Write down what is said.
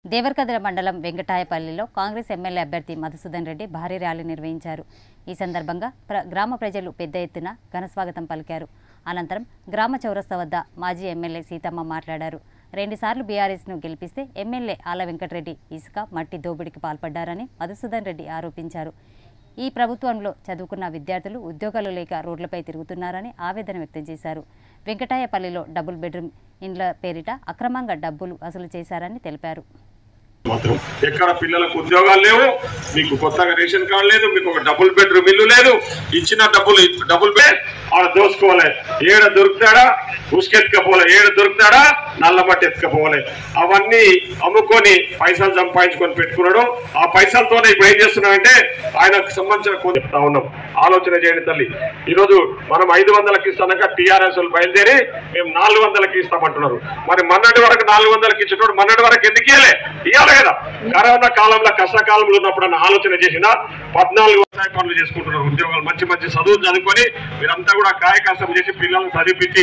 దేవరకద్ర మండలం వెంకటాయపల్లిలో కాంగ్రెస్ ఎమ్మెల్యే అభ్యర్థి మధుసూదన్ రెడ్డి భారీ ర్యాలీ నిర్వహించారు. ఈ సందర్భంగా గ్రామ ప్రజలు పెద్ద ఎత్తున ఘనస్వాగతం పలికారు. అనంతరం గ్రామ చౌరస్తా వద్ద మాజీ ఎమ్మెల్యే సీతమ్మ మాట్లాడారు. 2 సార్లు బీఆర్ఎస్ను గెలిపిస్తే ఎమ్మెల్యే ఆల వెంకటరెడ్డి ఇసుక మట్టి దోపిడీకి పాల్పడ్డారని మధుసూదన్ రెడ్డి ఆరోపించారు. ఈ ప్రభుత్వంలో చదువుకున్న విద్యార్థులు ఉద్యోగాలు లేక రోడ్లపై తిరుగుతున్నారని ఆవేదన వ్యక్తం చేశారు. వెంకటాయపల్లిలో డబుల్ బెడ్రూమ్ ఇండ్ల పేరిట అక్రమంగా డబ్బులు వసూలు చేశారని తెలిపారు. ఎక్కడ పిల్లలకు ఉద్యోగాలు లేవు, మీకు కొత్తగా రేషన్ కార్డు లేదు, మీకు ఒక డబుల్ బెడ్రూమ్ ఇల్లు లేదు. ఇచ్చిన డబుల్ బెడ్ ఆడ దోసుకోవాలి, ఏడ దొరుకుతాడా ఉసుకెత్తుకపోలే, ఏడ దొరుకుతాడా నల్ల మట్టి ఎత్తుకపోలే. అవన్నీ అమ్ముకొని పైసలు సంపాదించుకొని పెట్టుకున్నాడు. ఆ పైసలతోనే ఇప్పుడు ఏం చేస్తున్నామంటే ఆయనకు సంబంధించిన కొన్ని చెప్తా ఉన్నాం. ఆలోచన చేయండి తల్లి. ఈరోజు మనం 500కి ఇస్తాక టీఆర్ఎస్ వాళ్ళు బయలుదేరి మేము 400కి ఇస్తామంటున్నారు. మరి మొన్నటి వరకు 400కి ఇచ్చేటోడు మొన్నటి వరకు ఎందుకు ఇవ్వాలి కదా? కరోనా కాలంలో కష్టకాలంలో ఉన్నప్పుడు ఆలోచన చేసిన 14 వ్యవసాయ పనులు చేసుకుంటున్నారు. ఉద్యోగాలు మంచి మంచి చదువులు చదువుకొని మీరంతా కూడా కాయకష్టం చేసి పిల్లల్ని చదివించి